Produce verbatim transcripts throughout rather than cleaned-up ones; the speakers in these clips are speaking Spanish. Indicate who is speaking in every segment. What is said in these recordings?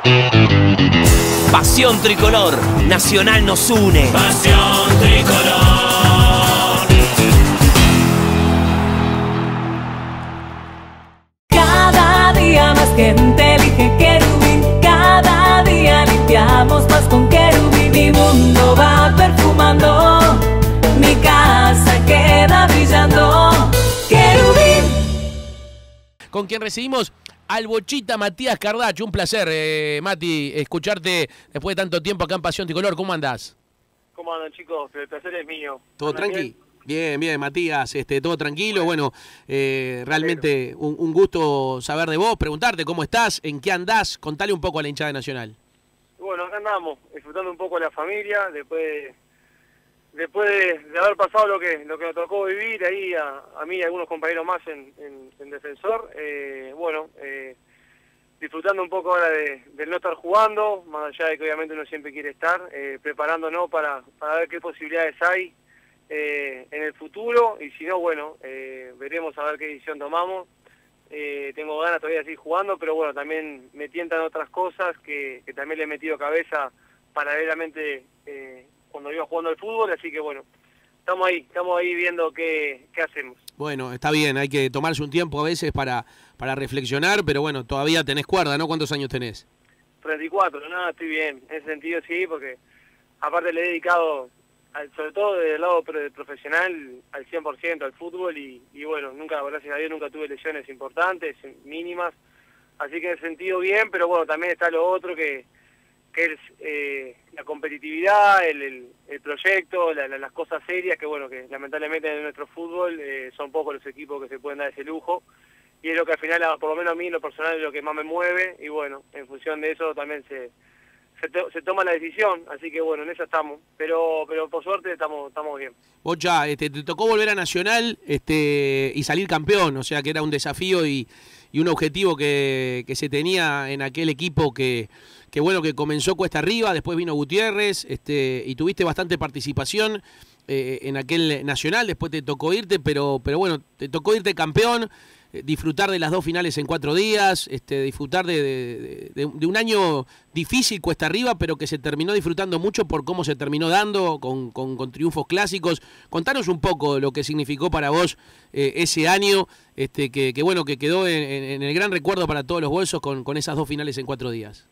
Speaker 1: Pasión tricolor, Nacional nos une.
Speaker 2: Pasión tricolor.
Speaker 3: Cada día más gente elige Querubín. Cada día limpiamos más con Querubín. Mi mundo va perfumando, mi casa queda brillando. Querubín.
Speaker 4: Con quien recibimos al Bochita Matías Cardacho. Un placer, eh, Mati, escucharte después de tanto tiempo acá en Pasión Tricolor. ¿Cómo andás?
Speaker 5: ¿Cómo andan, chicos? El placer es mío.
Speaker 4: ¿Todo tranqui? Bien, bien, Matías, este, todo tranquilo. Bueno, eh, realmente un, un gusto saber de vos, preguntarte cómo estás, en qué andás, contale un poco a la hinchada Nacional.
Speaker 5: Bueno, acá andamos, disfrutando un poco de la familia, después después de, de haber pasado lo que lo que nos tocó vivir ahí a, a mí y a algunos compañeros más en, en, en Defensor. Eh, bueno, eh, disfrutando un poco ahora de, de no estar jugando, más allá de que obviamente uno siempre quiere estar, eh, preparándonos para, para ver qué posibilidades hay eh, en el futuro, y si no, bueno, eh, veremos a ver qué decisión tomamos. Eh, tengo ganas todavía de seguir jugando, pero bueno, también me tientan otras cosas que, que también le he metido cabeza paralelamente eh, cuando iba jugando al fútbol, así que bueno, estamos ahí, estamos ahí viendo qué, qué hacemos.
Speaker 4: Bueno, está bien, hay que tomarse un tiempo a veces para, para reflexionar, pero bueno, todavía tenés cuerda, ¿no? ¿Cuántos años tenés?
Speaker 5: treinta y cuatro, no, estoy bien, en ese sentido sí, porque aparte le he dedicado, al, sobre todo del lado profesional, al cien por ciento al fútbol, y, y bueno, nunca, gracias a Dios, nunca tuve lesiones importantes, mínimas, así que en ese sentido bien, pero bueno, también está lo otro que, que es eh, la competitividad, el, el, el proyecto, la, la, las cosas serias, que bueno, que lamentablemente en nuestro fútbol eh, son pocos los equipos que se pueden dar ese lujo, y es lo que al final, por lo menos a mí, en lo personal, es lo que más me mueve, y bueno, en función de eso también se, se, to, se toma la decisión, así que bueno, en eso estamos, pero pero por suerte estamos estamos bien.
Speaker 4: Bocha, este, te tocó volver a Nacional este, y salir campeón, o sea que era un desafío y, y un objetivo que, que se tenía en aquel equipo que, que bueno, que comenzó cuesta arriba, después vino Gutiérrez, este, y tuviste bastante participación eh, en aquel Nacional, después te tocó irte, pero, pero bueno, te tocó irte campeón, disfrutar de las dos finales en cuatro días, este, disfrutar de, de, de, de un año difícil cuesta arriba, pero que se terminó disfrutando mucho por cómo se terminó dando, con, con, con triunfos clásicos. Contanos un poco lo que significó para vos eh, ese año, este, que, que bueno, que quedó en, en el gran recuerdo para todos los bolsos con, con esas dos finales en cuatro días.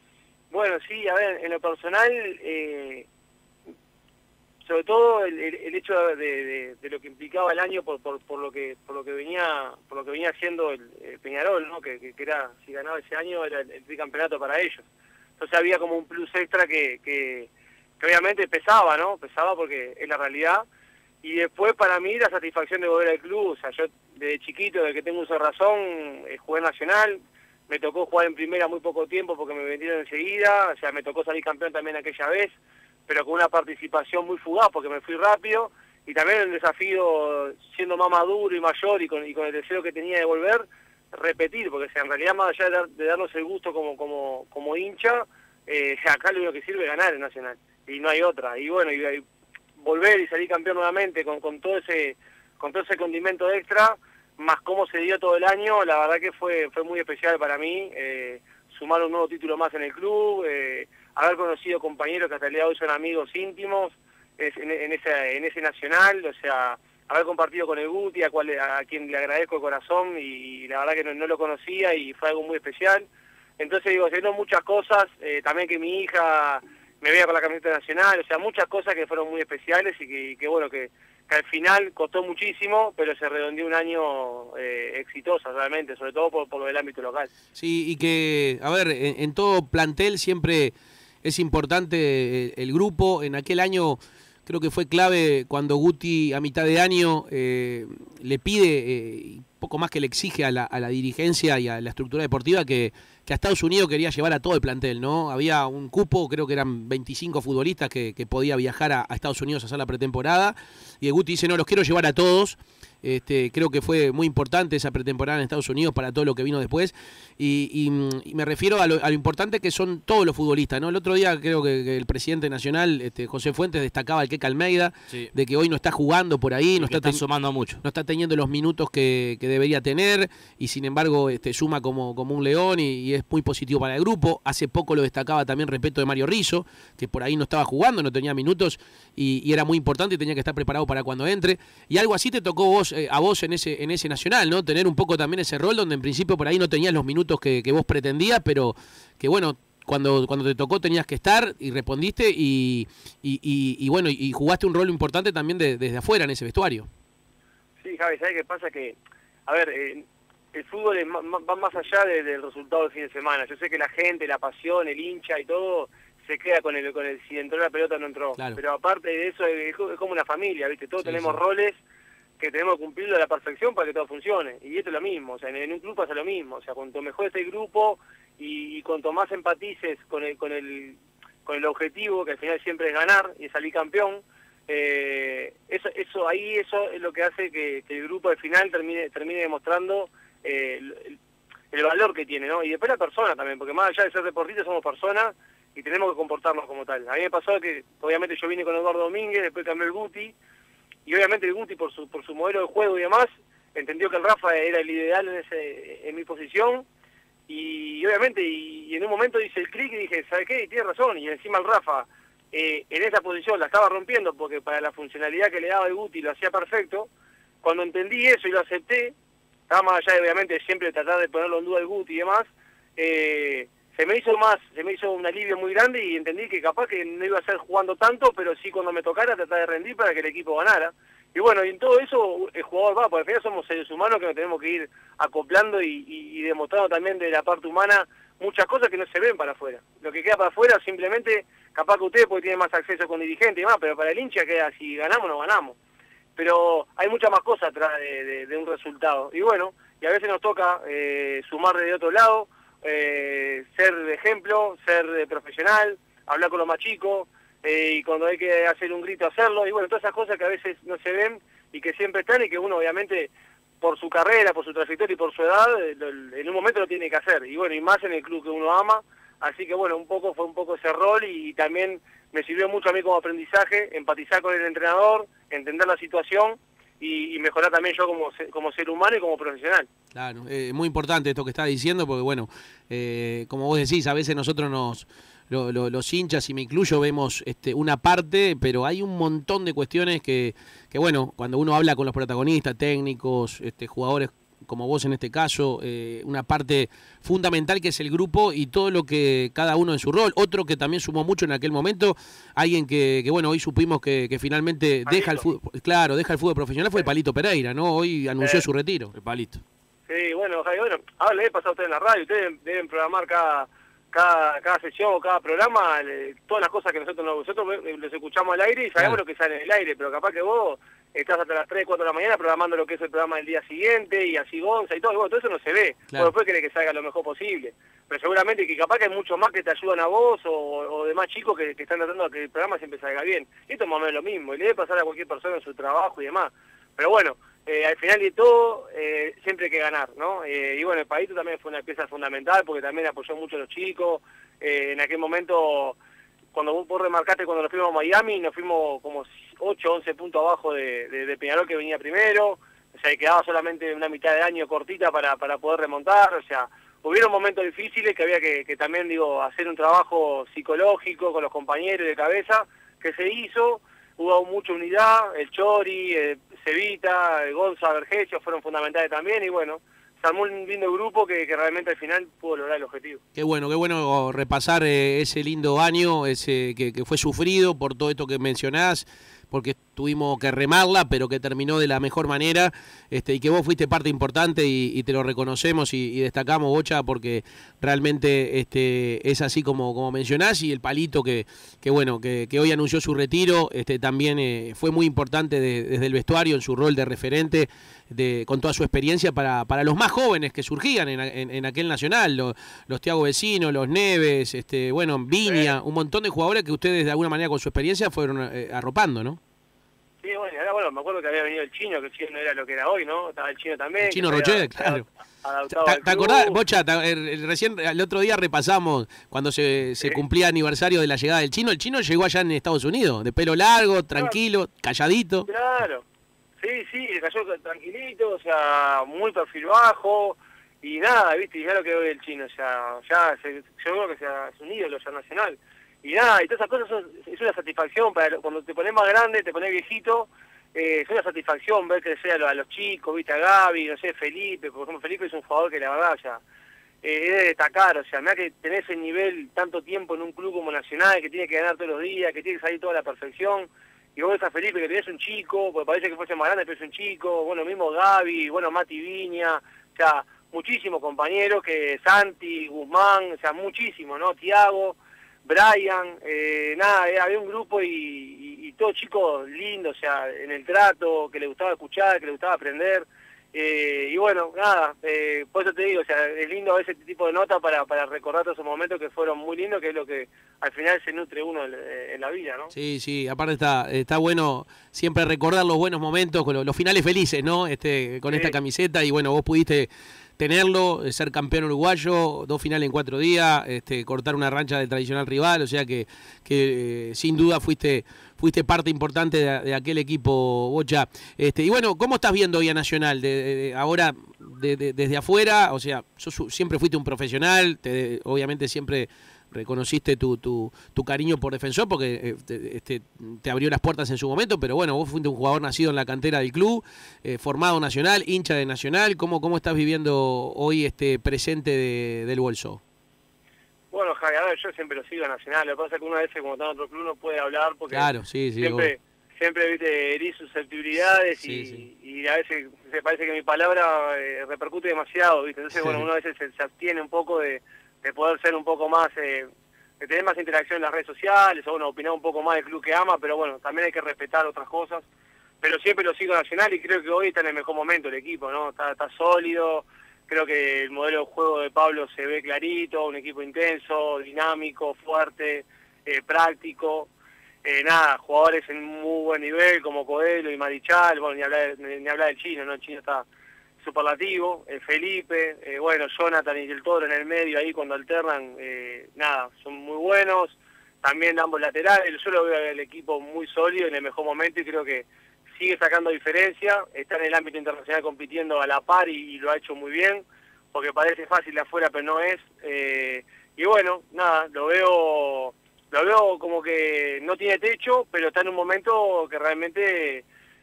Speaker 5: Bueno, sí, a ver, en lo personal, eh, sobre todo el, el, el hecho de, de, de lo que implicaba el año por, por, por lo que por lo que venía por lo que venía haciendo el, el Peñarol, ¿no? Que, que, que era, si ganaba ese año era el, el tricampeonato para ellos. Entonces había como un plus extra que, que, que obviamente pesaba, ¿no? Pesaba porque es la realidad. Y después para mí la satisfacción de volver al club, o sea, yo desde chiquito, desde que tengo uso de razón, eh, jugué Nacional, me tocó jugar en primera muy poco tiempo porque me vendieron enseguida, o sea, me tocó salir campeón también aquella vez, pero con una participación muy fugaz porque me fui rápido, y también el desafío, siendo más maduro y mayor y con, y con el deseo que tenía de volver, repetir, porque o sea, en realidad más allá de, dar, de darnos el gusto como como como hincha, eh, acá lo único que sirve es ganar el Nacional, y no hay otra, y bueno, y, y volver y salir campeón nuevamente con, con todo ese con todo ese condimento extra, más cómo se dio todo el año, la verdad que fue fue muy especial para mí, eh, sumar un nuevo título más en el club, eh, haber conocido compañeros que hasta el día de hoy son amigos íntimos en, en, ese, en ese Nacional, o sea, haber compartido con el Guti, a, cual, a quien le agradezco de corazón, y, y la verdad que no, no lo conocía y fue algo muy especial. Entonces digo, haciendo muchas cosas, eh, también que mi hija me vea con la camiseta nacional, o sea, muchas cosas que fueron muy especiales y que, que bueno, que, que al final costó muchísimo, pero se redondeó un año eh, exitoso realmente, sobre todo por, por lo del ámbito local.
Speaker 4: Sí, y que, a ver, en, en todo plantel siempre es importante el grupo. En aquel año creo que fue clave cuando Guti a mitad de año eh, le pide, eh, poco más que le exige a la, a la dirigencia y a la estructura deportiva que, que a Estados Unidos quería llevar a todo el plantel, ¿no? Había un cupo, creo que eran veinticinco futbolistas que, que podía viajar a, a Estados Unidos a hacer la pretemporada, y el Guti dice, no, los quiero llevar a todos. Este, creo que fue muy importante esa pretemporada en Estados Unidos para todo lo que vino después, y, y, y me refiero a lo, a lo importante que son todos los futbolistas, ¿no? El otro día creo que, que el presidente nacional, este, José Fuentes, destacaba al Queca Almeida, sí, de que hoy no está jugando por ahí, no está,
Speaker 6: está sumando mucho,
Speaker 4: no está teniendo los minutos que, que debería tener, y sin embargo este, suma como, como un león, y, y es muy positivo para el grupo. Hace poco lo destacaba también Repeto de Mario Rizzo, que por ahí no estaba jugando, no tenía minutos y, y era muy importante y tenía que estar preparado para cuando entre. Y algo así te tocó vos, eh, a vos en ese, en ese Nacional, ¿no? Tener un poco también ese rol donde en principio por ahí no tenías los minutos que, que vos pretendías, pero que bueno, cuando, cuando te tocó tenías que estar y respondiste y, y, y, y bueno, y jugaste un rol importante también de, desde afuera en ese vestuario.
Speaker 5: Sí, Javi, ¿sabes qué pasa? Que, a ver, eh, el fútbol es más, va más allá de, del resultado del fin de semana. Yo sé que la gente, la pasión, el hincha y todo se queda con el, con el si entró la pelota o no entró. Claro. Pero aparte de eso es, es como una familia, ¿viste? Todos sí, tenemos sí. roles que tenemos que cumplirlo a la perfección para que todo funcione. Y esto es lo mismo, o sea, en, en un club pasa lo mismo. O sea, cuanto mejor esté el grupo y, y cuanto más empatices con el, con el, con el objetivo, que al final siempre es ganar y salir campeón, Eh, eso, eso ahí eso es lo que hace que, que el grupo al final termine termine demostrando eh, el, el valor que tiene, ¿no? Y después la persona también, porque más allá de ser deportistas somos personas y tenemos que comportarnos como tal. A mí me pasó que obviamente yo vine con Eduardo Domínguez, después cambió el Guti, y obviamente el Guti por su por su modelo de juego y demás entendió que el Rafa era el ideal en ese en mi posición, y obviamente y, y en un momento hice el clic y dije, ¿sabe qué? Y tiene razón, y encima el Rafa Eh, en esa posición la estaba rompiendo porque para la funcionalidad que le daba el Guti lo hacía perfecto. Cuando entendí eso y lo acepté, estaba más allá de obviamente siempre tratar de ponerlo en duda el Guti y demás, eh, se me hizo más, se me hizo un alivio muy grande y entendí que capaz que no iba a ser jugando tanto, pero sí cuando me tocara tratar de rendir para que el equipo ganara. Y bueno, y en todo eso el jugador va, porque al final somos seres humanos que nos tenemos que ir acoplando y, y, y demostrando también de la parte humana muchas cosas que no se ven para afuera. Lo que queda para afuera simplemente, capaz que ustedes porque tienen más acceso con dirigentes y demás, pero para el hincha queda si ganamos o no ganamos. Pero hay muchas más cosas atrás de, de, de un resultado. Y bueno, y a veces nos toca eh, sumar de otro lado, eh, ser de ejemplo, ser de profesional, hablar con los más chicos, eh, y cuando hay que hacer un grito hacerlo, y bueno, todas esas cosas que a veces no se ven y que siempre están y que uno obviamente por su carrera, por su trayectoria y por su edad, en un momento lo tiene que hacer, y bueno, y más en el club que uno ama, así que bueno, un poco fue un poco ese rol, y también me sirvió mucho a mí como aprendizaje, empatizar con el entrenador, entender la situación, y, y mejorar también yo como, como ser humano y como profesional.
Speaker 4: Claro, es eh, muy importante esto que está diciendo, porque bueno, eh, como vos decís, a veces nosotros nos... Lo, lo, los hinchas, y me incluyo, vemos este, una parte, pero hay un montón de cuestiones que, que, bueno, cuando uno habla con los protagonistas, técnicos, este, jugadores como vos en este caso, eh, una parte fundamental que es el grupo y todo lo que cada uno en su rol. Otro que también sumó mucho en aquel momento, alguien que, que bueno, hoy supimos que, que finalmente Palito. deja el fútbol, claro, deja el fútbol profesional, fue el Palito Pereira, ¿no? Hoy anunció eh. su retiro, el Palito.
Speaker 5: Sí, bueno, Javi, bueno, ahora le he pasado a ustedes en la radio, ustedes deben programar cada... Cada, cada sesión o cada programa, eh, todas las cosas que nosotros nosotros los escuchamos al aire y sabemos claro. lo que sale en el aire, pero capaz que vos estás hasta las tres, cuatro de la mañana programando lo que es el programa del día siguiente y así Gonza y todo, y bueno, todo eso no se ve, claro. Vos después querés que salga lo mejor posible, pero seguramente que capaz que hay muchos más que te ayudan a vos o, o demás chicos que, que están tratando de que el programa siempre salga bien, y esto es más o menos lo mismo, y le debe pasar a cualquier persona en su trabajo y demás, pero bueno, Eh, al final de todo, eh, siempre hay que ganar, ¿no? Eh, y bueno, el Palito también fue una pieza fundamental porque también apoyó mucho a los chicos. Eh, en aquel momento, cuando vos remarcaste cuando nos fuimos a Miami, nos fuimos como ocho, once puntos abajo de, de, de Peñarol, que venía primero. O sea, quedaba solamente una mitad de año cortita para, para poder remontar. O sea, hubieron momentos difíciles que había que, que también, digo, hacer un trabajo psicológico con los compañeros de cabeza, que se hizo. Hubo mucha unidad, el Chori, el Cevita, el Gonza, Vergesio fueron fundamentales también, y bueno, se armó un lindo grupo que, que realmente al final pudo lograr el objetivo.
Speaker 4: Qué bueno, qué bueno repasar eh, ese lindo año, ese que, que fue sufrido por todo esto que mencionás, porque tuvimos que remarla, pero que terminó de la mejor manera, este, y que vos fuiste parte importante y, y te lo reconocemos y, y destacamos, Bocha, porque realmente este, es así como, como mencionás, y el Palito que, que bueno, que, que hoy anunció su retiro, este, también eh, fue muy importante de, desde el vestuario en su rol de referente, de, con toda su experiencia para, para los más jóvenes que surgían en, en, en aquel Nacional, los, los Thiago Vecino, los Neves, este, bueno, Viña, un montón de jugadores que ustedes de alguna manera con su experiencia fueron eh, arropando, ¿no?
Speaker 5: Sí, bueno, y ahora, bueno, me acuerdo que había venido el Chino, que el Chino no era lo que era hoy, ¿no? Estaba el Chino también. El
Speaker 4: Chino Rocher, claro. ¿Te, ¿Te acordás, Bocha? El, el, recién, el otro día repasamos cuando se, se ¿Sí? cumplía aniversario de la llegada del Chino. El Chino llegó allá en Estados Unidos, de pelo largo, tranquilo, claro. calladito.
Speaker 5: Claro, sí, sí, cayó tranquilito, o sea, muy perfil bajo. y nada, viste, y ya lo que ve el Chino, o sea, ya se, yo creo que sea, es un ídolo ya nacional. Y nada, y todas esas cosas son, es una satisfacción, para cuando te pones más grande, te pones viejito, eh, es una satisfacción ver crecer a los, a los chicos, viste, a Gaby, no sé, Felipe, por ejemplo, Felipe es un jugador que la verdad ya eh, es de destacar, o sea, mira que tenés ese nivel tanto tiempo en un club como Nacional, que tiene que ganar todos los días, que tiene que salir toda la perfección, y vos ves a Felipe que tenés un chico, porque parece que fuese más grande, pero es un chico, bueno, mismo Gaby, bueno, Mati Viña, o sea, muchísimos compañeros, que Santi, Guzmán, o sea, muchísimos, ¿no? Tiago, Brian, eh, nada, eh, había un grupo y, y, y todos chicos lindos, o sea, en el trato, que le gustaba escuchar, que le gustaba aprender, eh, y bueno, nada, eh, por eso te digo, o sea, es lindo ese tipo de nota para, para recordar todos esos momentos que fueron muy lindos, que es lo que al final se nutre uno en, en la vida, ¿no?
Speaker 4: Sí, sí, aparte está está bueno siempre recordar los buenos momentos, con los, los finales felices, ¿no? Este, con sí. esta camiseta, y bueno, vos pudiste tenerlo, ser campeón uruguayo, dos finales en cuatro días, este, cortar una rancha del tradicional rival, o sea que, que eh, sin duda fuiste fuiste parte importante de, de aquel equipo, Bocha. Este, y bueno, ¿cómo estás viendo hoy a Nacional? De, de, de, ahora, de, de, desde afuera, o sea, sos, siempre fuiste un profesional, te, obviamente siempre reconociste tu, tu, tu cariño por Defensor porque eh, te, este, te abrió las puertas en su momento, pero bueno, vos fuiste un jugador nacido en la cantera del club, eh, formado Nacional, hincha de Nacional. ¿Cómo, cómo estás viviendo hoy este presente de, del Bolso?
Speaker 5: Bueno, Javi, a ver, yo siempre lo sigo a Nacional, lo que pasa es que una vez como está en otro club no puede hablar porque
Speaker 4: claro, sí, sí,
Speaker 5: siempre, siempre viste, herís susceptibilidades sí, y, sí. y a veces se parece que mi palabra eh, repercute demasiado, ¿viste? Entonces, sí. bueno, uno a veces se, se abstiene un poco de de poder ser un poco más, eh, de tener más interacción en las redes sociales, o bueno, opinar un poco más del club que ama, pero bueno, también hay que respetar otras cosas, pero siempre lo sigo Nacional y creo que hoy está en el mejor momento el equipo, ¿no? Está, está sólido, creo que el modelo de juego de Pablo se ve clarito, un equipo intenso, dinámico, fuerte, eh, práctico, eh, nada, jugadores en muy buen nivel como Coelho y Marichal, bueno, ni hablar, ni, ni hablar del Chino, ¿no? El Chino está superlativo, eh, Felipe, eh, bueno, Jonathan y el Toro en el medio ahí cuando alternan, eh, nada, son muy buenos, también ambos laterales, yo lo veo al equipo muy sólido en el mejor momento y creo que sigue sacando diferencia, está en el ámbito internacional compitiendo a la par y, y lo ha hecho muy bien, porque parece fácil de afuera pero no es, eh, y bueno, nada, lo veo, lo veo como que no tiene techo, pero está en un momento que realmente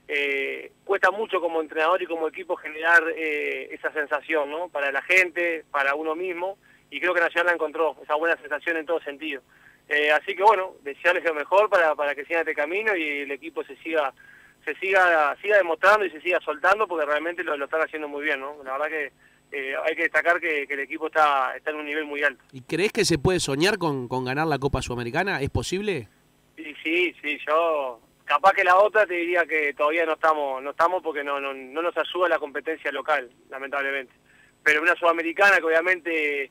Speaker 5: Eh, cuesta mucho como entrenador y como equipo generar eh, esa sensación, ¿no? Para la gente, para uno mismo, y creo que Nacional la encontró, esa buena sensación en todo sentido. Eh, así que bueno, desearles lo mejor para, para que sigan este camino y el equipo se siga se siga siga demostrando y se siga soltando porque realmente lo, lo están haciendo muy bien, ¿no? La verdad que eh, hay que destacar que, que el equipo está, está en un nivel muy alto.
Speaker 4: ¿Y crees que se puede soñar con, con ganar la Copa Sudamericana? ¿Es posible?
Speaker 5: Sí, sí, sí, yo... Capaz que la otra te diría que todavía no estamos no estamos porque no, no, no nos ayuda la competencia local, lamentablemente. Pero una sudamericana que obviamente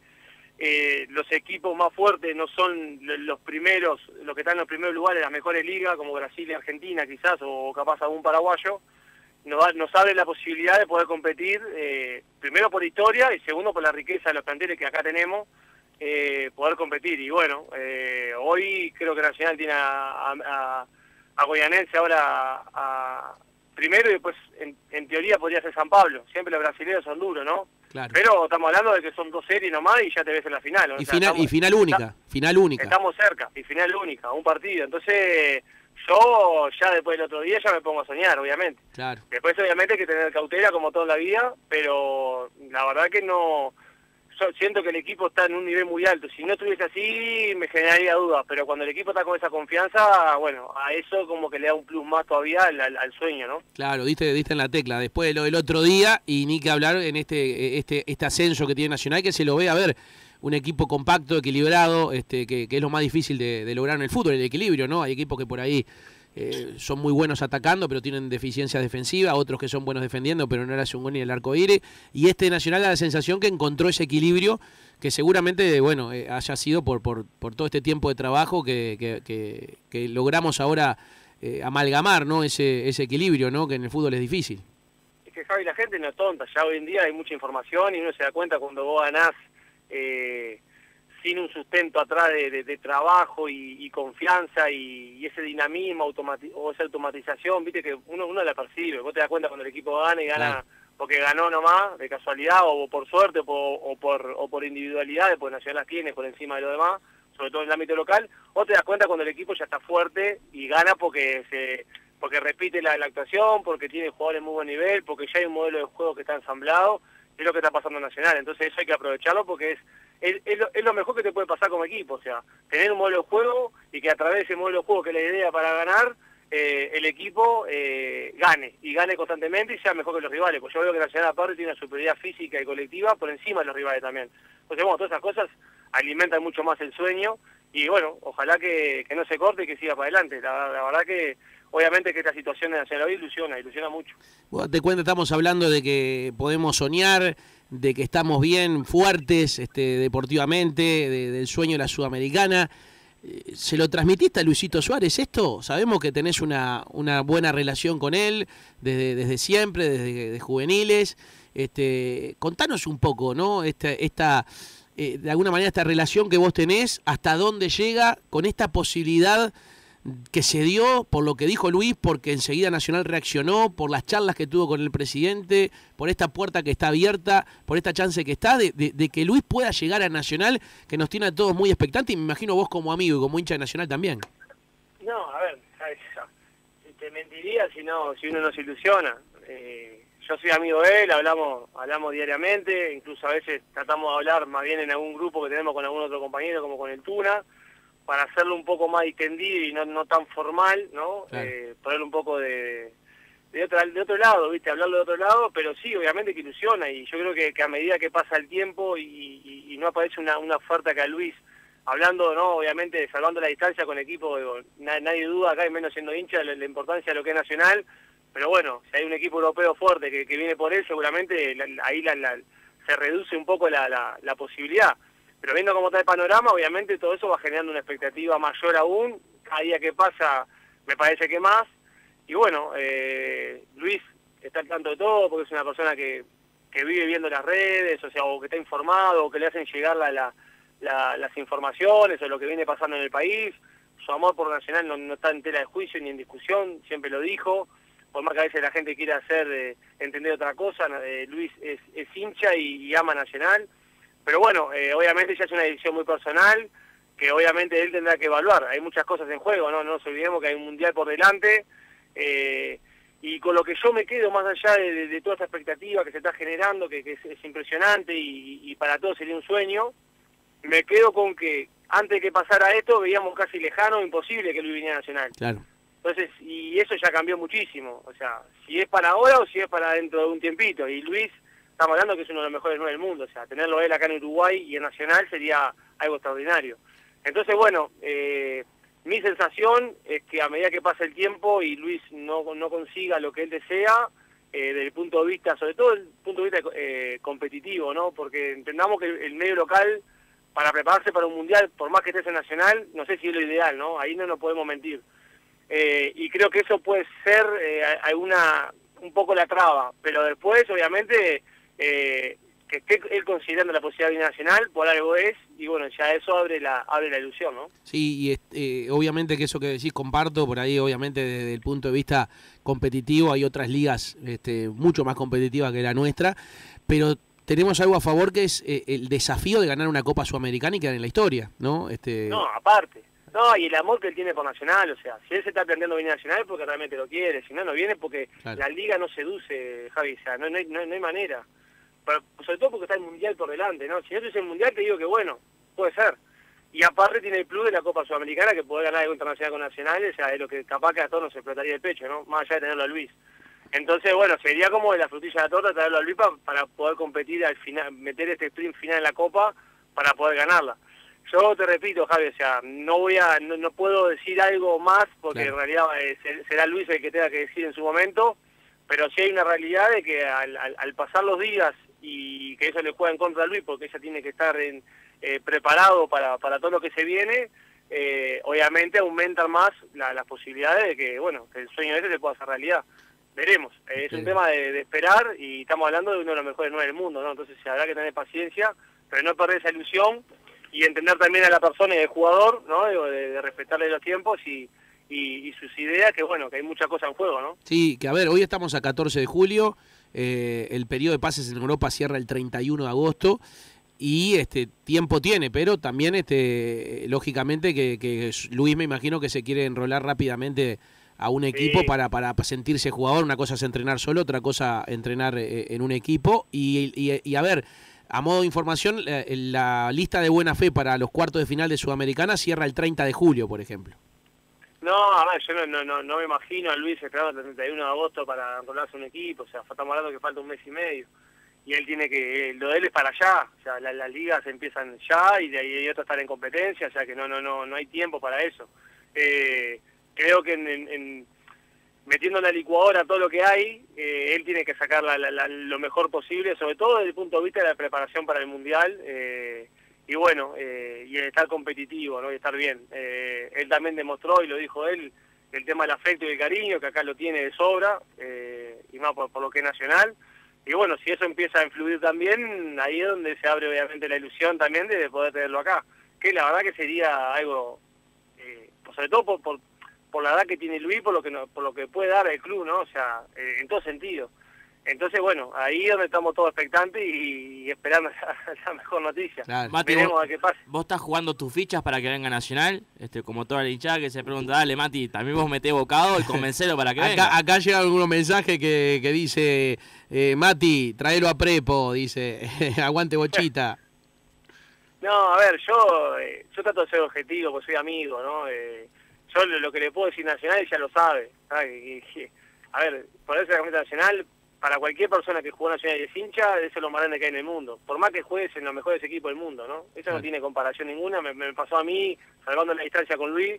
Speaker 5: eh, los equipos más fuertes no son los primeros, los que están en los primeros lugares, las mejores ligas, como Brasil y Argentina quizás, o capaz algún paraguayo, nos, nos abre la posibilidad de poder competir, eh, primero por historia y segundo por la riqueza de los planteles que acá tenemos, eh, poder competir. Y bueno, eh, hoy creo que Nacional tiene a... a, a a Goianense ahora a, a, primero y después en, en teoría podría ser San Pablo, siempre los brasileños son duros, ¿no?
Speaker 4: Claro.
Speaker 5: Pero estamos hablando de que son dos series nomás y ya te ves en la final, ¿no?
Speaker 4: Y,
Speaker 5: o sea,
Speaker 4: final,
Speaker 5: estamos,
Speaker 4: y final única,
Speaker 5: está,
Speaker 4: final única.
Speaker 5: Estamos cerca, y final única, un partido, entonces yo ya después del otro día ya me pongo a soñar, obviamente.
Speaker 4: Claro.
Speaker 5: Después obviamente hay que tener cautela como todo en la vida, pero la verdad que no... Yo siento que el equipo está en un nivel muy alto. Si no estuviese así, me generaría dudas. Pero cuando el equipo está con esa confianza, bueno, a eso como que le da un plus más todavía al, al, al sueño, ¿no?
Speaker 4: Claro, diste, diste en la tecla. Después de lo del otro día, y ni que hablar en este este este ascenso que tiene Nacional, que se lo ve, a ver, un equipo compacto, equilibrado, este que, que es lo más difícil de, de lograr en el fútbol, el equilibrio, ¿no? Hay equipos que por ahí... Eh, son muy buenos atacando, pero tienen deficiencias defensivas, otros que son buenos defendiendo, pero no le hace un gol ni el arco iris. Y este Nacional da la sensación que encontró ese equilibrio, que seguramente, bueno, eh, haya sido por, por, por todo este tiempo de trabajo que, que, que, que logramos ahora eh, amalgamar, ¿no? Ese, ese equilibrio, ¿no? Que en el fútbol es difícil.
Speaker 5: Es que, Javi, la gente no es tonta, ya hoy en día hay mucha información y uno se da cuenta cuando vos ganás eh, sin un sustento atrás de, de, de trabajo y, y confianza y, y ese dinamismo automati o esa automatización, viste que uno, uno la percibe, vos te das cuenta cuando el equipo gana y gana claro. porque ganó nomás, de casualidad, o por suerte, o por, o por, o por individualidad, porque Nacional las tiene por encima de lo demás, sobre todo en el ámbito local, o te das cuenta cuando el equipo ya está fuerte y gana porque se porque repite la, la actuación, porque tiene jugadores de muy buen nivel, porque ya hay un modelo de juego que está ensamblado, es lo que está pasando en Nacional. Entonces eso hay que aprovecharlo porque es, es, es, lo, es lo mejor que te puede pasar como equipo, o sea, tener un modelo de juego y que a través de ese modelo de juego, que es la idea para ganar, eh, el equipo eh, gane, y gane constantemente y sea mejor que los rivales, porque yo veo que Nacional aparte tiene una superioridad física y colectiva por encima de los rivales también. Entonces, bueno, todas esas cosas alimentan mucho más el sueño, y bueno, ojalá que, que no se corte y que siga para adelante. La, la verdad que obviamente que esta situación de Nacional hoy ilusiona, ilusiona mucho.
Speaker 4: Bueno, te cuento, estamos hablando de que podemos soñar, de que estamos bien fuertes este, deportivamente, de, del sueño de la Sudamericana. ¿Se lo transmitiste a Luisito Suárez esto? Sabemos que tenés una, una buena relación con él desde, desde siempre, desde de juveniles. Este, contanos un poco, ¿no? Esta, esta eh, de alguna manera esta relación que vos tenés, hasta dónde llega con esta posibilidad que se dio por lo que dijo Luis, porque enseguida Nacional reaccionó, por las charlas que tuvo con el presidente, por esta puerta que está abierta, por esta chance que está, de, de, de que Luis pueda llegar a Nacional, que nos tiene a todos muy expectantes, y me imagino vos como amigo y como hincha de Nacional también.
Speaker 5: No, a ver, te mentiría si no, si uno no se ilusiona. Eh, yo soy amigo de él, hablamos, hablamos diariamente, incluso a veces tratamos de hablar más bien en algún grupo que tenemos con algún otro compañero, como con el Tuna, para hacerlo un poco más distendido y no, no tan formal, ¿no? Claro. Eh, ponerlo un poco de, de, otro, de otro lado, ¿viste? Hablarlo de otro lado, pero sí, obviamente que ilusiona, y yo creo que, que a medida que pasa el tiempo y, y, y no aparece una, una oferta que a Luis, hablando, ¿no? Obviamente, salvando la distancia con el equipo, digo, na, nadie duda acá, y menos siendo hincha, la, la importancia de lo que es Nacional, pero bueno, si hay un equipo europeo fuerte que, que viene por él, seguramente la, ahí la, la, se reduce un poco la, la, la posibilidad. Pero viendo cómo está el panorama, obviamente todo eso va generando una expectativa mayor aún. Cada día que pasa, me parece que más. Y bueno, eh, Luis está al tanto de todo, porque es una persona que, que vive viendo las redes, o sea, o que está informado, o que le hacen llegar la, la, la, las informaciones, o lo que viene pasando en el país. Su amor por Nacional no, no está en tela de juicio ni en discusión, siempre lo dijo. Por más que a veces la gente quiera hacer eh, entender otra cosa, eh, Luis es, es hincha y, y ama Nacional. Pero bueno, eh, obviamente ya es una decisión muy personal, que obviamente él tendrá que evaluar. Hay muchas cosas en juego, no, no nos olvidemos que hay un mundial por delante, eh, y con lo que yo me quedo, más allá de, de, de toda esta expectativa que se está generando, que, que es, es impresionante y, y para todos sería un sueño, me quedo con que antes de que pasara esto veíamos casi lejano, imposible que Luis viniera a Nacional.
Speaker 4: Claro.
Speaker 5: Entonces, y eso ya cambió muchísimo, o sea, si es para ahora o si es para dentro de un tiempito, y Luis, estamos hablando que es uno de los mejores nueve del mundo, o sea, tenerlo él acá en Uruguay y en Nacional sería algo extraordinario. Entonces, bueno, eh, mi sensación es que a medida que pasa el tiempo y Luis no, no consiga lo que él desea, eh, desde el punto de vista, sobre todo el punto de vista eh, competitivo, ¿no? Porque entendamos que el, el medio local, para prepararse para un mundial, por más que estés en Nacional, no sé si es lo ideal, ¿no? Ahí no nos podemos mentir. Eh, y creo que eso puede ser eh, alguna, un poco la traba, pero después, obviamente, Eh, que esté él considerando la posibilidad de nacional, por algo es, y bueno, ya eso abre la abre la ilusión, ¿no?
Speaker 4: Sí, y eh, obviamente que eso que decís comparto, por ahí obviamente desde el punto de vista competitivo hay otras ligas este, mucho más competitivas que la nuestra, pero tenemos algo a favor que es eh, el desafío de ganar una Copa Sudamericana y quedar en la historia, ¿no? Este...
Speaker 5: No, aparte. No, y el amor que él tiene por Nacional, o sea, si él se está planteando venir a Nacional es porque realmente lo quiere, si no, no viene porque claro. La liga no seduce, Javi, o sea, no, no, hay, no, no hay manera. Pero, sobre todo porque está el Mundial por delante, ¿no? Si no es el Mundial, te digo que bueno, puede ser. Y aparte tiene el plus de la Copa Sudamericana, que poder ganar algo internacional con Nacional, o sea, es lo que capaz que a todos nos explotaría el pecho, ¿no? Más allá de tenerlo a Luis. Entonces, bueno, sería como de la frutilla de la torta traerlo a Luis para, para poder competir al final, meter este sprint final en la Copa para poder ganarla. Yo te repito, Javi, o sea, no voy a, no, no puedo decir algo más, porque claro. En realidad eh, será Luis el que tenga que decir en su momento, pero sí hay una realidad de que al, al, al pasar los días y que eso le juega en contra a Luis porque ella tiene que estar en, eh, preparado para, para todo lo que se viene, eh, obviamente aumentan más la, las posibilidades de que, bueno, que el sueño ese se pueda hacer realidad. Veremos, eh, es sí. un tema de, de esperar y estamos hablando de uno de los mejores nueve del mundo, ¿no? Entonces habrá que tener paciencia, pero no perder esa ilusión y entender también a la persona y al jugador, ¿no? De, de respetarle los tiempos y, y, y sus ideas, que bueno, que hay muchas cosas en juego, ¿no?
Speaker 4: Sí, que a ver, hoy estamos a catorce de julio, eh, el periodo de pases en Europa cierra el treinta y uno de agosto. Y este tiempo tiene, pero también este lógicamente que, que Luis me imagino que se quiere enrolar rápidamente a un equipo sí. para, para sentirse jugador. Una cosa es entrenar solo, otra cosa entrenar eh, en un equipo. Y, y, y a ver, a modo de información, la, la lista de buena fe para los cuartos de final de Sudamericana cierra el treinta de julio, por ejemplo.
Speaker 5: No, a ver, yo no, no, no, no me imagino a Luis esperando el treinta y uno de agosto para enrolarse a un equipo. O sea, estamos hablando que falta un mes y medio. Y él tiene que, lo de él es para allá, o sea, las, las ligas empiezan ya y de ahí otros están en competencia, o sea que no no no no hay tiempo para eso. Eh, creo que en, en, en metiendo en la licuadora todo lo que hay, eh, él tiene que sacar la, la, la, lo mejor posible, sobre todo desde el punto de vista de la preparación para el Mundial, eh, y bueno, eh, y estar competitivo, ¿no? Y estar bien. Eh, él también demostró, y lo dijo él, el tema del afecto y el cariño, que acá lo tiene de sobra, eh, y más por, por lo que es nacional. Y bueno, si eso empieza a influir también, ahí es donde se abre obviamente la ilusión también de poder tenerlo acá. Que la verdad que sería algo, eh, sobre todo por, por, por la edad que tiene Luis, por lo que no, por lo que puede dar el club, ¿no? O sea, eh, en todo sentido. Entonces, bueno, ahí es donde estamos todos expectantes y, y esperando la, la mejor noticia.
Speaker 6: Claro. Mati,
Speaker 5: veremos
Speaker 6: vos,
Speaker 5: a qué pasa.
Speaker 6: Vos estás jugando tus fichas para que venga Nacional, este, como toda la hinchada que se pregunta, dale Mati, también vos metés bocado y convencelo para que
Speaker 4: acá,
Speaker 6: venga.
Speaker 4: Acá llegan algunos mensajes que, que dice, eh, Mati, traelo a Prepo, dice, aguante Bochita.
Speaker 5: No, a ver, yo eh, yo trato de ser objetivo, porque soy amigo, ¿no? Eh, yo lo, lo que le puedo decir Nacional ya lo sabe. ¿Sabe? Y, y, a ver, ponerse la camiseta Nacional, para cualquier persona que jugó Nacional y es hincha, eso es lo más grande que hay en el mundo. Por más que juegues en los mejores equipos del mundo, ¿no? Eso no tiene comparación ninguna. Me, me pasó a mí, salvando la distancia con Luis.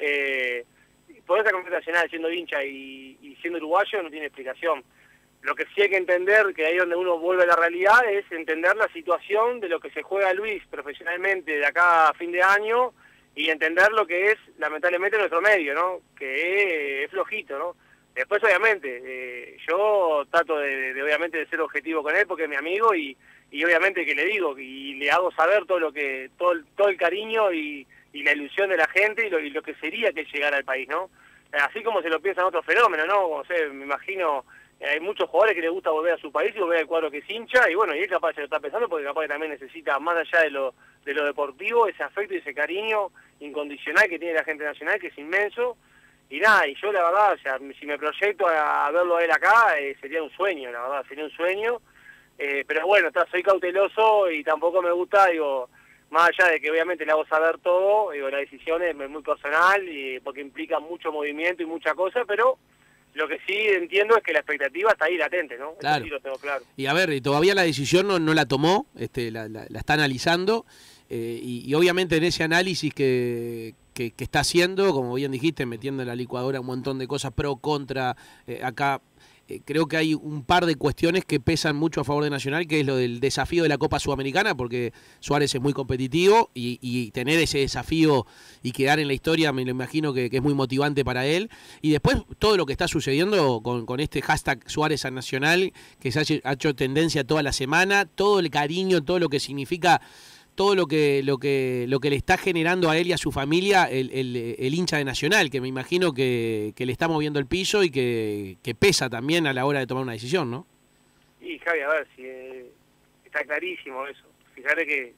Speaker 5: Eh, ponerse la camiseta Nacional siendo hincha y, y siendo uruguayo no tiene explicación. Lo que sí hay que entender, que ahí donde uno vuelve a la realidad, es entender la situación de lo que se juega Luis profesionalmente de acá a fin de año y entender lo que es, lamentablemente, nuestro medio, ¿no? Que es, es flojito, ¿no? Después, obviamente, eh, yo trato de, de, obviamente, de ser objetivo con él porque es mi amigo y, y obviamente que le digo y le hago saber todo lo que, todo, todo el cariño y, y la ilusión de la gente y lo, y lo que sería que llegara al país, ¿no? Así como se lo piensan otros fenómenos, ¿no? O sea, me imagino... Hay muchos jugadores que les gusta volver a su país y volver al cuadro que es hincha, y bueno, y él capaz se lo está pensando porque capaz que también necesita, más allá de lo de lo deportivo, ese afecto y ese cariño incondicional que tiene la gente nacional, que es inmenso, y nada, y yo la verdad, o sea, si me proyecto a, a verlo a él acá, eh, sería un sueño, la verdad, sería un sueño, eh, pero bueno, está, soy cauteloso y tampoco me gusta, digo, más allá de que obviamente le hago saber todo, digo, la decisión es muy personal, y porque implica mucho movimiento y mucha cosa, pero... Lo que sí entiendo es que la expectativa está ahí latente, ¿no?
Speaker 4: Claro.
Speaker 5: Eso sí lo tengo claro.
Speaker 4: Y a ver, y todavía la decisión no, no la tomó, este, la, la, la está analizando, eh, y, y obviamente en ese análisis que, que, que está haciendo, como bien dijiste, metiendo en la licuadora un montón de cosas pro, contra, eh, acá eh, creo que hay un par de cuestiones que pesan mucho a favor de Nacional, que es lo del desafío de la Copa Sudamericana, porque Suárez es muy competitivo y, y tener ese desafío y quedar en la historia, me lo imagino que, que es muy motivante para él. Y después todo lo que está sucediendo con, con este hashtag Suárez a Nacional, que se ha, ha hecho tendencia toda la semana, todo el cariño, todo lo que significa, todo lo que lo que lo que le está generando a él y a su familia el, el, el hincha de Nacional, que me imagino que, que le está moviendo el piso y que, que pesa también a la hora de tomar una decisión, ¿no?
Speaker 5: Y Javi, a ver, si eh, está clarísimo eso. Fíjate que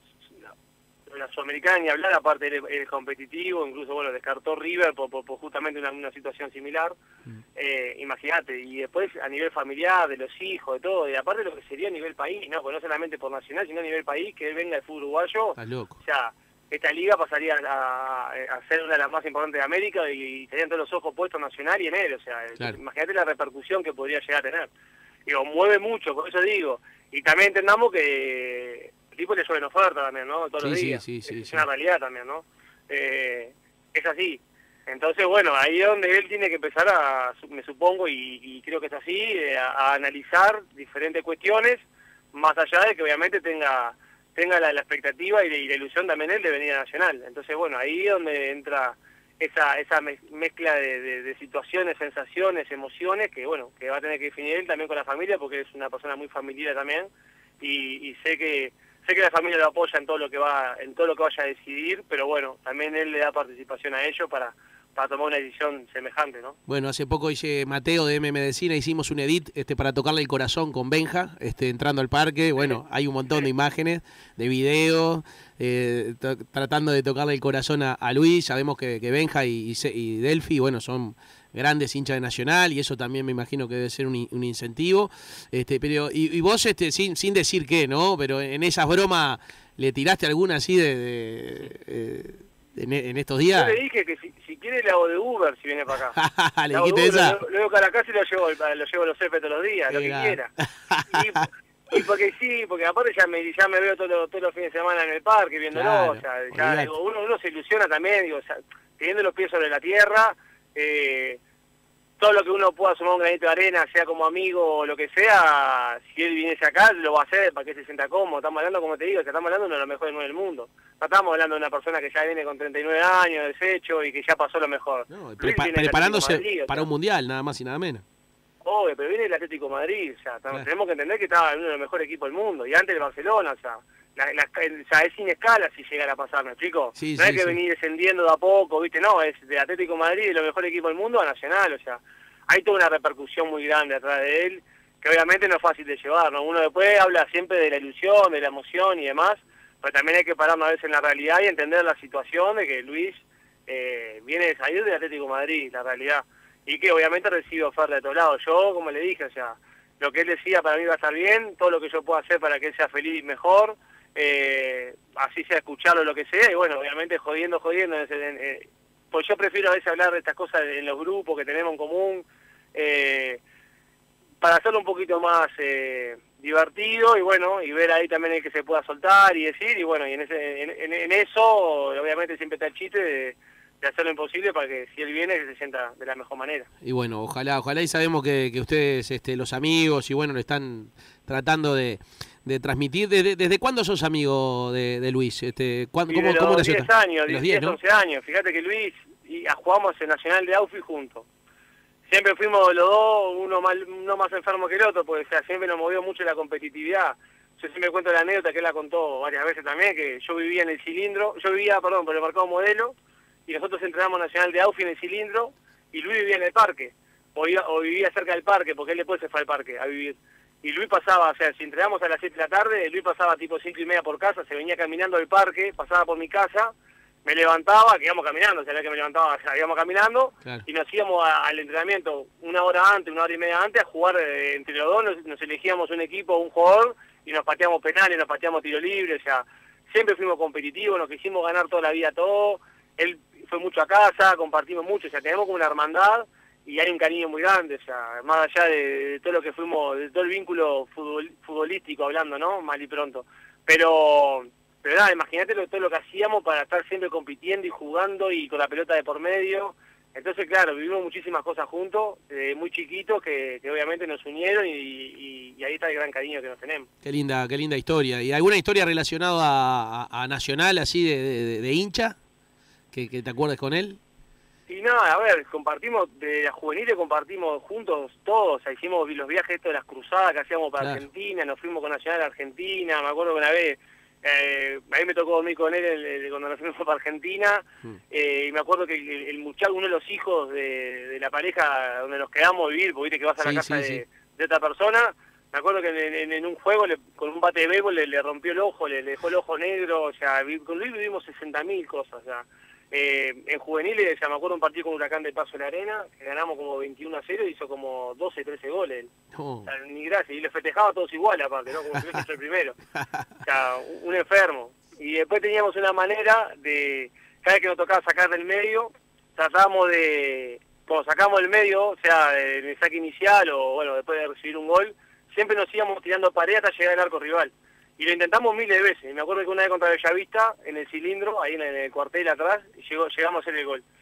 Speaker 5: la Sudamericana ni hablar, aparte él es competitivo, incluso bueno descartó River por, por, por justamente una, una situación similar, mm. eh, imagínate, y después a nivel familiar, de los hijos, de todo, y aparte lo que sería a nivel país, no, pues no solamente por Nacional, sino a nivel país, que él venga del fútbol uruguayo,
Speaker 4: está loco.
Speaker 5: O sea, esta liga pasaría a, a ser una de las más importantes de América y, y tenían todos los ojos puestos en Nacional y en él, o sea, claro. Imagínate la repercusión que podría llegar a tener. Digo, mueve mucho, por eso digo, y también entendamos que el tipo le suelen oferta también, ¿no? Todos
Speaker 4: sí,
Speaker 5: los días.
Speaker 4: Sí, sí, sí,
Speaker 5: es
Speaker 4: sí.
Speaker 5: una realidad también, ¿no? Eh, es así. Entonces, bueno, ahí es donde él tiene que empezar a, me supongo, y, y creo que es así, eh, a, a analizar diferentes cuestiones, más allá de que obviamente tenga tenga la, la expectativa y la, y la ilusión también él de venir a Nacional. Entonces, bueno, ahí es donde entra esa esa mezcla de, de, de situaciones, sensaciones, emociones, que bueno, que va a tener que definir él también con la familia, porque es una persona muy familiar también, y, y sé que sé que la familia lo apoya en todo lo que va en todo lo que vaya a decidir, pero bueno, también él le da participación a ellos para para tomar una decisión semejante, ¿no?
Speaker 4: Bueno, hace poco hice Mateo de M Medicina, hicimos un edit este, para tocarle el corazón con Benja, este, entrando al parque. Bueno, hay un montón de imágenes, de videos, eh, tratando de tocarle el corazón a, a Luis. Sabemos que, que Benja y, y, y Delphi, bueno, son grandes hinchas de Nacional y eso también me imagino que debe ser un, un incentivo. Este, pero y, y vos, este, sin, sin decir qué, ¿no? Pero en esas bromas, ¿le tiraste alguna así de... de eh, En, en estos días?
Speaker 5: Yo le dije que si, si quiere le hago de Uber si viene para acá.
Speaker 4: ¿Le dijiste esa?
Speaker 5: Lo llevo a la casa y lo llevo, lo llevo a los F todos los días, lo que quiera. Y, y porque sí, porque aparte ya me, ya me veo todos los, todos los fines de semana en el parque viéndolo. Claro, o sea, ya, digo, uno, uno se ilusiona también, digo, o sea, teniendo los pies sobre la tierra, eh, todo lo que uno pueda sumar un granito de arena, sea como amigo o lo que sea, si él viniese acá, lo va a hacer para que se sienta cómodo. Estamos hablando, como te digo, que estamos hablando de uno de los mejores del mundo. No estamos hablando de una persona que ya viene con treinta y nueve años, deshecho, y que ya pasó lo mejor.
Speaker 4: No, prepa preparándose Madrid, para o sea, un mundial, nada más y nada menos.
Speaker 5: Obvio, pero viene el Atlético de Madrid, o sea, claro. Tenemos que entender que estaba en uno de los mejores equipos del mundo, y antes el Barcelona, o sea, la, la, o sea, es sin escala si llegara a pasar, ¿me explico? Sí, no sí, es que sí. venir descendiendo de a poco, ¿viste? No, es de Atlético de Madrid, de los mejores equipos del mundo a Nacional, o sea, hay toda una repercusión muy grande atrás de él, que obviamente no es fácil de llevar, ¿no? Uno después habla siempre de la ilusión, de la emoción y demás, pero también hay que pararnos a veces en la realidad y entender la situación de que Luis eh, viene de salir del Atlético de Madrid, la realidad, y que obviamente recibe oferta de todos lados. Yo, como le dije, o sea, lo que él decía para mí va a estar bien, todo lo que yo pueda hacer para que él sea feliz mejor, eh, así sea escucharlo, lo que sea, y bueno, obviamente jodiendo, jodiendo, en ese, en, eh, pues yo prefiero a veces hablar de estas cosas en los grupos que tenemos en común, eh, para hacerlo un poquito más eh, divertido y bueno, y ver ahí también el que se pueda soltar y decir, y bueno, y en ese en, en, en eso obviamente siempre está el chiste de, de hacer lo imposible para que si él viene que se sienta de la mejor manera.
Speaker 4: Y bueno, ojalá, ojalá y sabemos que, que ustedes, este, los amigos, y bueno, lo están tratando de, de transmitir. ¿Desde, desde cuándo sos amigo de, de Luis? Este, ¿cuándo, cómo,
Speaker 5: de los
Speaker 4: cómo
Speaker 5: diez años,
Speaker 4: de los
Speaker 5: diez,
Speaker 4: diez, ¿no?
Speaker 5: once años. Fíjate que Luis y jugamos en Nacional de Aufi juntos. Siempre fuimos los dos, uno más, uno más enfermo que el otro, porque o sea, siempre nos movió mucho la competitividad. Yo siempre cuento la anécdota que él la contó varias veces también, que yo vivía en el cilindro, yo vivía, perdón, por el mercado Modelo, y nosotros entrenamos Nacional de Aufi en el cilindro, y Luis vivía en el parque, o, iba, o vivía cerca del parque, porque él después se fue al parque a vivir. Y Luis pasaba, o sea, si entrenamos a las siete de la tarde, Luis pasaba tipo cinco y media por casa, se venía caminando al parque, pasaba por mi casa, me levantaba, que íbamos caminando, o sea, que me levantaba, o sea, íbamos caminando, claro. Y nos íbamos a, al entrenamiento una hora antes, una hora y media antes, a jugar eh, entre los dos, nos, nos elegíamos un equipo, un jugador, y nos pateamos penales, nos pateamos tiro libre, o sea, siempre fuimos competitivos, nos quisimos ganar toda la vida todo, él fue mucho a casa, compartimos mucho, o sea, tenemos como una hermandad, y hay un cariño muy grande, o sea, más allá de, de todo lo que fuimos, de todo el vínculo futbol, futbolístico hablando, ¿no? Mal y pronto, pero... Pero nada, imagínate todo lo que hacíamos para estar siempre compitiendo y jugando y con la pelota de por medio. Entonces, claro, vivimos muchísimas cosas juntos, eh, muy chiquitos, que, que obviamente nos unieron y, y, y ahí está el gran cariño que nos tenemos.
Speaker 4: Qué linda, qué linda historia. ¿Y alguna historia relacionada a, a, a Nacional, así de, de, de hincha, que, que te acuerdes con él?
Speaker 5: Y nada, a ver, compartimos, de la juveniles compartimos juntos todos, o sea, hicimos los viajes estos de las cruzadas que hacíamos para claro. Argentina, nos fuimos con Nacional a Argentina, me acuerdo que una vez... Eh, a mí me tocó dormir con él el, el, cuando nos fuimos para Argentina, mm. eh, y me acuerdo que el, el muchacho, uno de los hijos de, de la pareja donde nos quedamos a vivir, porque viste que vas a la sí, casa sí, de, sí. de otra persona, me acuerdo que en, en, en un juego le, con un bate de béisbol le, le rompió el ojo, le, le dejó el ojo negro, o sea, con Luis vivimos sesenta mil cosas, o sea, eh, en juveniles, o sea, me acuerdo un partido con Huracán de Paso en la Arena, que ganamos como veintiuno a cero y hizo como doce, trece goles. Oh. O sea, ni gracias, y le festejaba a todos igual aparte, ¿no? Como si hubiese hecho el primero. O sea, un enfermo. Y después teníamos una manera de, cada vez que nos tocaba sacar del medio, tratábamos de, cuando sacamos del medio, o sea, en el saque inicial o bueno, después de recibir un gol, siempre nos íbamos tirando pared hasta llegar al arco rival. Y lo intentamos miles de veces. Y me acuerdo que una vez contra Bellavista, en el cilindro, ahí en el cuartel atrás, llegó, llegamos a hacer el gol.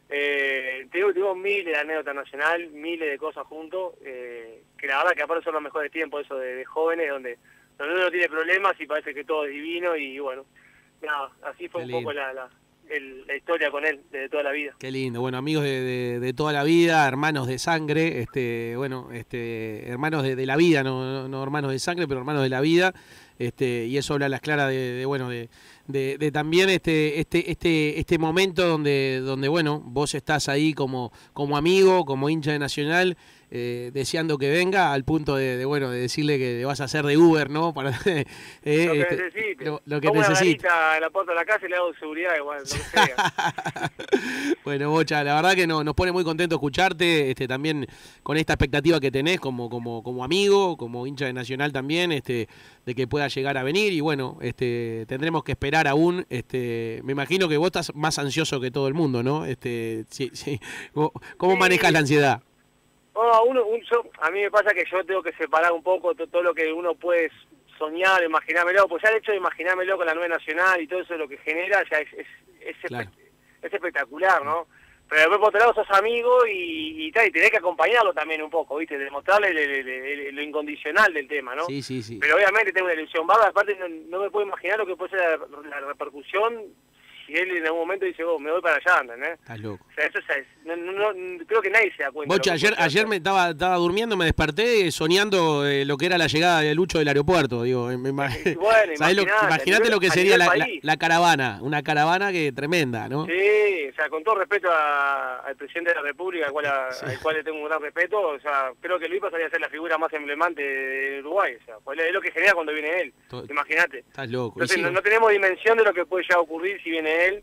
Speaker 5: Eh, tengo, tengo miles de anécdotas nacional, miles de cosas juntos, eh, que la verdad que aparte son los mejores tiempos eso de, de jóvenes, donde, donde uno no tiene problemas y parece que todo es divino y bueno, nada, así fue Qué un lindo. poco la, la, el, la historia con él, de toda la vida.
Speaker 4: Qué lindo, bueno, amigos de, de, de toda la vida, hermanos de sangre, este, bueno, este, hermanos de, de la vida, no, no, no hermanos de sangre, pero hermanos de la vida. Este, y eso habla a las claras de, de bueno de, de, de también este, este, este, este momento donde, donde bueno, vos estás ahí como, como amigo, como hincha de Nacional, eh, deseando que venga, al punto de, de bueno, de decirle que le vas a hacer de Uber, ¿no? Para, eh,
Speaker 5: lo que
Speaker 4: este,
Speaker 5: necesite.
Speaker 4: Lo, lo que
Speaker 5: Pongo una
Speaker 4: necesite.
Speaker 5: garita en la puerta de la casa y le hago seguridad igual, lo que sea.
Speaker 4: Bueno, Bocha, la verdad que no, nos pone muy contento escucharte, este, también con esta expectativa que tenés como, como, como amigo, como hincha de Nacional también, este, de que pueda llegar a venir y bueno, este, tendremos que esperar aún, este, me imagino que vos estás más ansioso que todo el mundo, ¿no? Este, sí, sí. ¿Cómo
Speaker 5: Sí.
Speaker 4: manejas la ansiedad?
Speaker 5: No, uno, un, yo, a mí me pasa que yo tengo que separar un poco to- todo lo que uno puede soñar, imaginármelo, pues ya el hecho de imaginármelo con la nueva Nacional y todo eso lo que genera ya es, es, es,
Speaker 4: Claro.
Speaker 5: espe- es espectacular, ¿no? Pero después por otro lado sos amigo y, y, tal, y tenés que acompañarlo también un poco, ¿viste? Demostrarle el- el- el- el- lo incondicional del tema, ¿no?
Speaker 4: Sí, sí, sí.
Speaker 5: Pero obviamente tengo una ilusión bárbara, aparte no, no me puedo imaginar lo que puede ser la, la repercusión si él en algún momento dice, oh, me voy para allá, ¿entendés?
Speaker 4: Estás loco.
Speaker 5: O sea, eso es, no, no, no- creo que nadie se da cuenta.
Speaker 4: Bocha,
Speaker 5: lo que
Speaker 4: ayer,
Speaker 5: puede
Speaker 4: ayer
Speaker 5: hacer.
Speaker 4: me estaba, estaba durmiendo, me desperté soñando eh, lo que era la llegada de Lucho del aeropuerto. Digo, me ima-
Speaker 5: Eh, bueno,
Speaker 4: ¿sabés lo-
Speaker 5: imaginate,
Speaker 4: Imaginate
Speaker 5: a nivel-
Speaker 4: lo que
Speaker 5: a
Speaker 4: sería
Speaker 5: nivel
Speaker 4: la, la-
Speaker 5: país.
Speaker 4: la caravana, una caravana que tremenda, ¿no?
Speaker 5: Sí, o sea, con todo respeto a- al presidente de la República, al cual, a-
Speaker 4: Sí.
Speaker 5: al cual le tengo un gran respeto, o sea, creo que Luis pasaría a ser la figura más emblemática de Uruguay, o sea, pues es lo que genera cuando viene él,
Speaker 4: To-
Speaker 5: imagínate.
Speaker 4: Estás loco. Y
Speaker 5: Entonces
Speaker 4: sí,
Speaker 5: no, no tenemos dimensión de lo que puede llegar a ocurrir si viene él,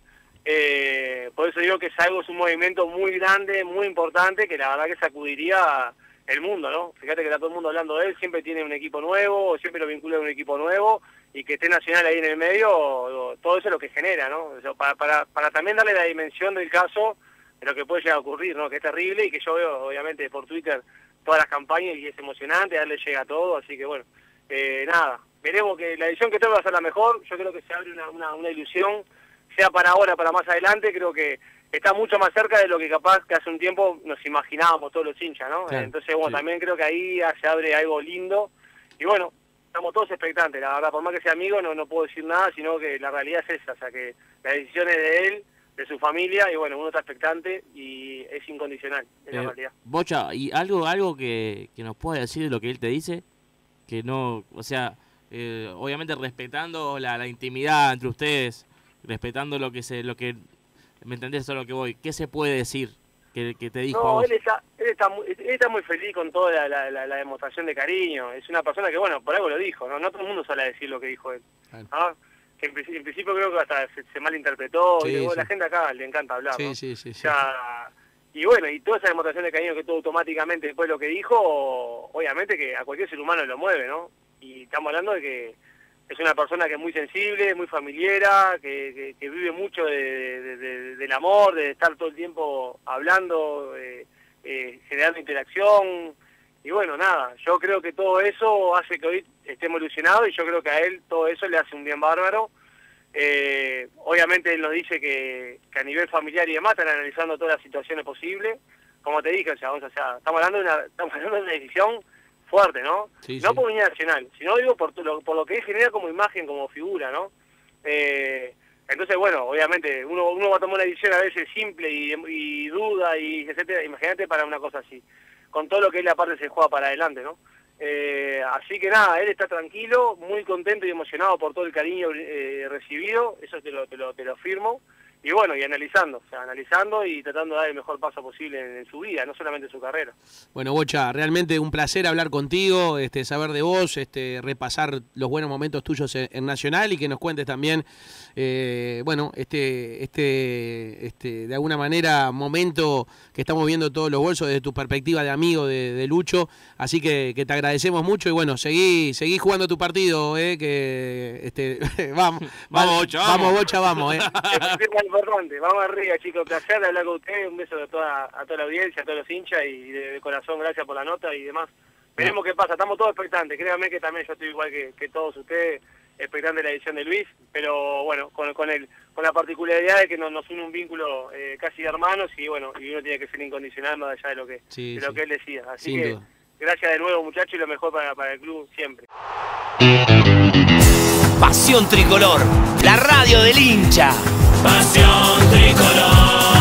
Speaker 5: eh, por eso digo que es algo, es un movimiento muy grande, muy importante, que la verdad que sacudiría el mundo, ¿no? Fíjate que está todo el mundo hablando de él, siempre tiene un equipo nuevo, siempre lo vincula a un equipo nuevo, y que esté Nacional ahí en el medio, todo eso es lo que genera, ¿no? O sea, para, para, para también darle la dimensión del caso de lo que puede llegar a ocurrir, ¿no? Que es terrible y que yo veo, obviamente, por Twitter todas las campañas y es emocionante, a él le llega todo, así que bueno, eh, nada, veremos que la edición que tengo va a ser la mejor, yo creo que se abre una, una, una ilusión, sea para ahora, para más adelante, creo que está mucho más cerca de lo que capaz que hace un tiempo nos imaginábamos todos los hinchas, ¿no?
Speaker 4: Claro,
Speaker 5: Entonces, bueno,
Speaker 4: sí.
Speaker 5: también creo que ahí se abre algo lindo, y bueno, estamos todos expectantes, la verdad, por más que sea amigo no, no puedo decir nada, sino que la realidad es esa, o sea que la decisión es de él, de su familia, y bueno, uno está expectante y es incondicional, es la
Speaker 6: Eh,
Speaker 5: realidad.
Speaker 6: Bocha, ¿y algo algo que, que nos pueda decir de lo que él te dice? Que no, o sea, eh, obviamente respetando la, la intimidad entre ustedes, respetando lo que se, lo que, ¿me entendés? Eso es lo que voy. ¿Qué se puede decir que, que te dijo a
Speaker 5: No,
Speaker 6: vos?
Speaker 5: él está, él, está muy, él está muy feliz con toda la, la, la, la demostración de cariño. Es una persona que, bueno, por algo lo dijo, ¿no? No todo el mundo sale a decir lo que dijo él.
Speaker 4: Claro.
Speaker 5: ¿Ah? Que en, principio, en principio creo que hasta se, se malinterpretó.
Speaker 4: Sí,
Speaker 5: y luego
Speaker 4: sí.
Speaker 5: la gente acá le encanta hablar,
Speaker 4: Sí,
Speaker 5: ¿no?
Speaker 4: sí, sí,
Speaker 5: O
Speaker 4: sí.
Speaker 5: sea, y bueno, y toda esa demostración de cariño que tuvo automáticamente después de lo que dijo, obviamente que a cualquier ser humano lo mueve, ¿no? Y estamos hablando de que es una persona que es muy sensible, muy familiera, que, que, que vive mucho de, de- de- del amor, de estar todo el tiempo hablando, eh, eh, generando interacción. Y bueno, nada, yo creo que todo eso hace que hoy estemos ilusionados y yo creo que a él todo eso le hace un bien bárbaro. Eh, obviamente él nos dice que, que a nivel familiar y demás están analizando todas las situaciones posibles. Como te dije, o sea, vamos, o sea, estamos hablando de una, estamos hablando de una decisión fuerte, ¿no?
Speaker 4: Sí,
Speaker 5: no
Speaker 4: sí.
Speaker 5: por unidad nacional, sino digo por lo, por lo que él genera como imagen, como figura, ¿no? Eh, entonces, bueno, obviamente uno, uno va a tomar una decisión a veces simple y, y duda y etcétera. Imagínate para una cosa así, con todo lo que él aparte se juega para adelante, ¿no? Eh, así que nada, él está tranquilo, muy contento y emocionado por todo el cariño eh, recibido, eso te lo, te lo, te lo firmo. Y bueno, y analizando, o sea, analizando y tratando de dar el mejor paso posible en, en su vida, no solamente en su carrera.
Speaker 4: Bueno, Bocha, realmente un placer hablar contigo, este, saber de vos, este, repasar los buenos momentos tuyos en, en Nacional y que nos cuentes también, eh, bueno, este, este, este, de alguna manera, momento que estamos viendo todos los bolsos desde tu perspectiva de amigo de, de Lucho. Así que, que te agradecemos mucho y bueno, seguí, seguí jugando tu partido, eh, que este, vamos,
Speaker 6: Vamos, Bocha,
Speaker 4: vamos,
Speaker 6: vamos.
Speaker 4: Bocha, vamos, eh.
Speaker 5: Es es más importante, vamos arriba, chicos, placer de hablar con ustedes, un beso a toda, a toda la audiencia, a todos los hinchas y de, de corazón gracias por la nota y demás. Veremos qué pasa, estamos todos expectantes, créanme que también yo estoy igual que, que todos ustedes, expectante de la edición de Luis, pero bueno, con, con, el, con la particularidad de que nos, nos une un vínculo eh, casi de hermanos y bueno, y uno tiene que ser incondicional más allá de lo que,
Speaker 4: Sí,
Speaker 5: de lo
Speaker 4: sí.
Speaker 5: que él decía. Así
Speaker 4: Sin
Speaker 5: que
Speaker 4: duda.
Speaker 5: gracias de nuevo muchachos y lo mejor para, para el club siempre.
Speaker 1: Pasión Tricolor, la radio del hincha.
Speaker 2: Pasión tricolor.